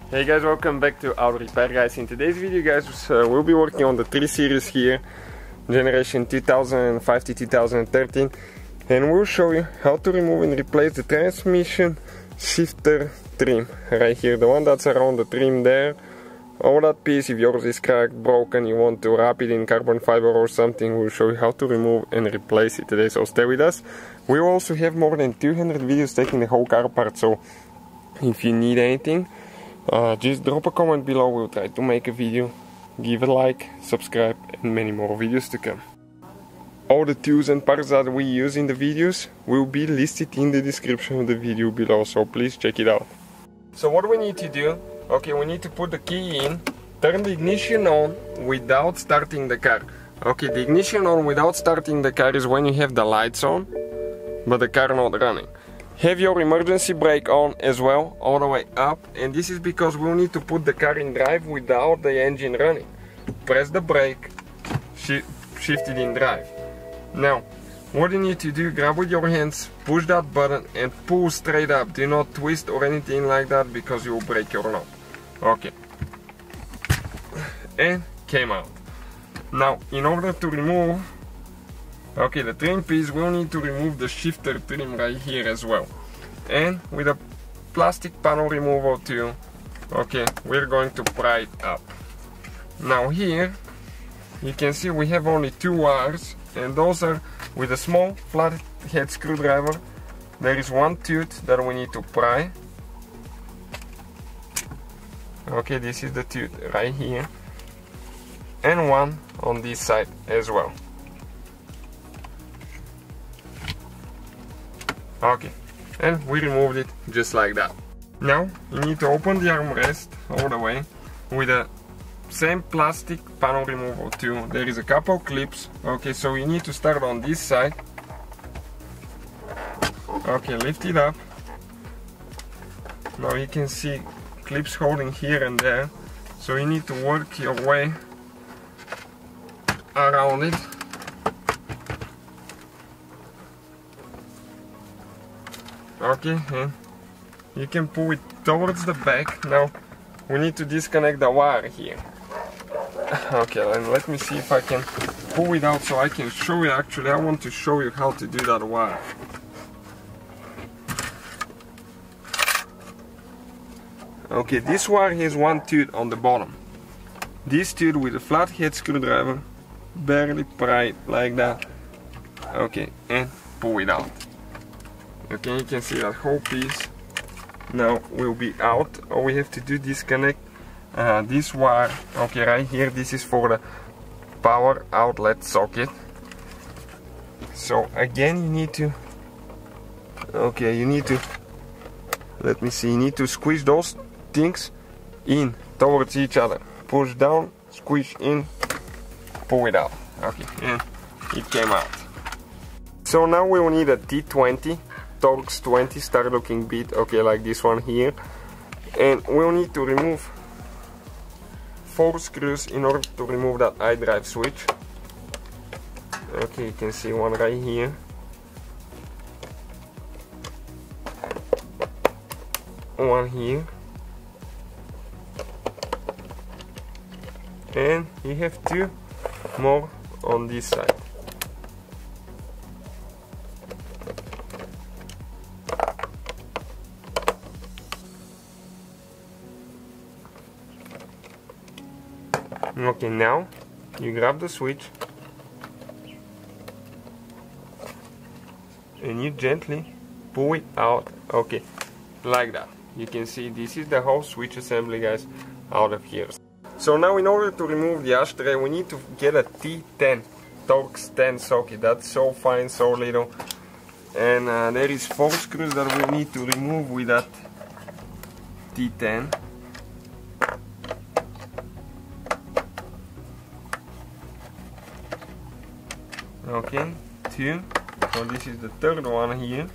Hey guys, welcome back to Auto Repair guys. In today's video guys, we'll be working on the 3 Series here, generation 2005 to 2013, and we'll show you how to remove and replace the transmission shifter trim right here, the one that's around the trim there. All that piece, if yours is cracked, broken, you want to wrap it in carbon fiber or something, we'll show you how to remove and replace it today, so stay with us. We also have more than 200 videos taking the whole car apart, so if you need anything, just drop a comment below. We'll try to make a video. Give a like, subscribe, and many more videos to come. All the tools and parts that we use in the videos will be listed in the description of the video below, so please check it out. So what we need to do, okay, we need to put the key in, turn the ignition on without starting the car. Okay, the ignition on without starting the car is when you have the lights on, but the car not running. Have your emergency brake on as well, all the way up, and this is because we'll need to put the car in drive without the engine running. Press the brake, shift it in drive. Now, what you need to do, grab with your hands, push that button and pull straight up. Do not twist or anything like that because you will break your knob. Okay. And came out. Now, in order to remove the trim piece, we'll need to remove the shifter trim right here as well. And with a plastic panel removal tool, okay, we're going to pry it up. Now here, you can see we have only 2 wires, and those are with a small flat head screwdriver. There is one tooth that we need to pry. Okay, this is the tooth right here. And one on this side as well. Okay, and we removed it just like that. Now you need to open the armrest all the way with the same plastic panel removal tool. There is a couple clips. Okay, so you need to start on this side. Okay, lift it up. Now you can see clips holding here and there, so you need to work your way around it. Okay, and you can pull it towards the back. Now we need to disconnect the wire here. Okay, and let me see if I can pull it out so I can show you. Actually, I want to show you how to do that wire. Okay, this wire has one tooth on the bottom. This tooth with a flat head screwdriver, barely pry it like that. Okay, and pull it out. Okay, you can see that whole piece now will be out. All we have to do is disconnect this wire. Okay, right here, this is for the power outlet socket. So again, you need to, let me see, you need to squeeze those things in towards each other. Push down, squeeze in, pull it out. Okay, and it came out. So now we will need a T20. Torx 20 star looking bit, okay, like this one here, and we'll need to remove 4 screws in order to remove that iDrive switch. Okay, you can see one right here, one here, and you have 2 more on this side. Okay, now you grab the switch and you gently pull it out, okay, like that. You can see this is the whole switch assembly, guys, out of here. So now in order to remove the ashtray, we need to get a T10 Torx 10 socket. That's so fine, so little, and there is 4 screws that we need to remove with that T10. Okay, 2, so this is the 3rd one here,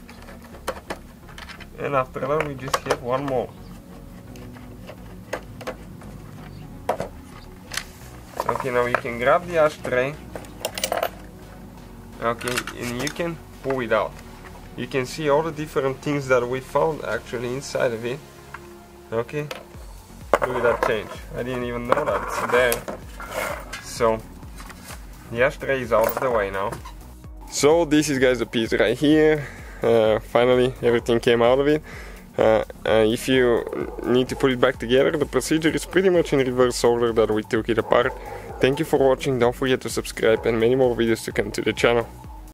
and after that we just have 1 more. Okay, now you can grab the ashtray, okay, and you can pull it out. You can see all the different things that we found actually inside of it. Okay, look at that change. I didn't even know that it's there. So the ashtray is out of the way now. So this is, guys, the piece right here. Finally everything came out of it. If you need to put it back together, the procedure is pretty much in reverse order that we took it apart. Thank you for watching, don't forget to subscribe, and many more videos to come to the channel.